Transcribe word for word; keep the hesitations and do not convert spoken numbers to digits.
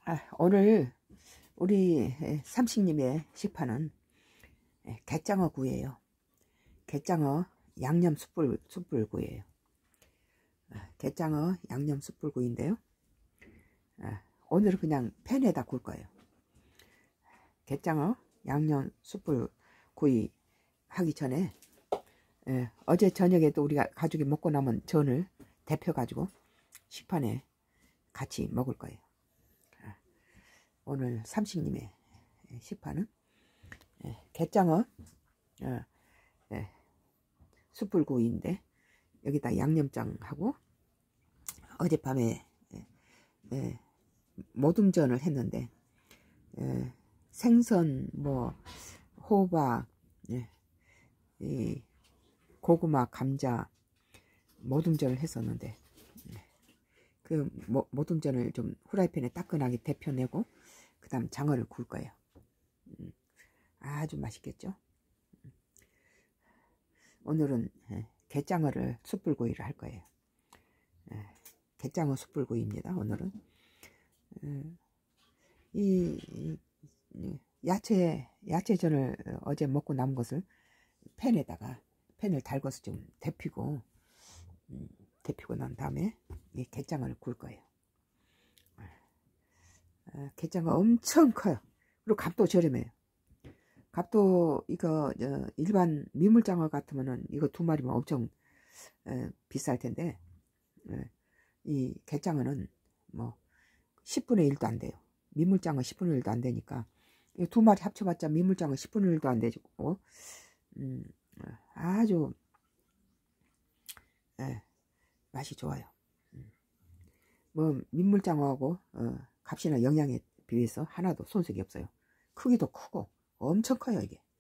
아, 오늘 우리 삼식님의 식판은 갯장어 구이에요. 갯장어 양념 숯불, 숯불구이에요. 갯장어 양념 숯불구이인데요. 오늘은 그냥 팬에다 구울 거예요. 갯장어 양념 숯불구이 하기 전에 예, 어제 저녁에도 우리가 가족이 먹고 남은 전을 데펴가지고 식판에 같이 먹을 거예요. 오늘 삼식님의 식판은 예, 갯장어 어, 예, 숯불구이인데 여기다 양념장하고 어젯밤에 예, 예, 모둠전을 했는데 예, 생선 뭐 호박 예, 이 고구마 감자 모둠전을 했었는데 그 모, 모둠전을 좀 후라이팬에 따끈하게 데펴내고 그 다음 장어를 구울 거예요. 음, 아주 맛있겠죠. 오늘은 예, 갯장어를 숯불구이를 할 거예요. 예, 갯장어 숯불구이입니다. 오늘은 예, 이, 이, 이 야채 야채전을 어제 먹고 남은 것을 팬에다가 팬을 달궈서 좀 데피고 음, 데피고 난 다음에 이 갯장어를 구울 거예요. 아, 갯장어 엄청 커요. 그리고 값도 저렴해요. 값도 이거 어, 일반 민물장어 같으면은 이거 두 마리면 엄청 에, 비쌀 텐데 에, 이 갯장어는 뭐 십분의 일도 안 돼요. 민물장어 십분의 일도 안 되니까 이 두 마리 합쳐봤자 민물장어 십분의 일도 안 되고 음, 아주 에, 맛이 좋아요. 음. 뭐 민물장어하고 어, 값이나 영양에 비해서 하나도 손색이 없어요. 크기도 크고 엄청 커요 이게.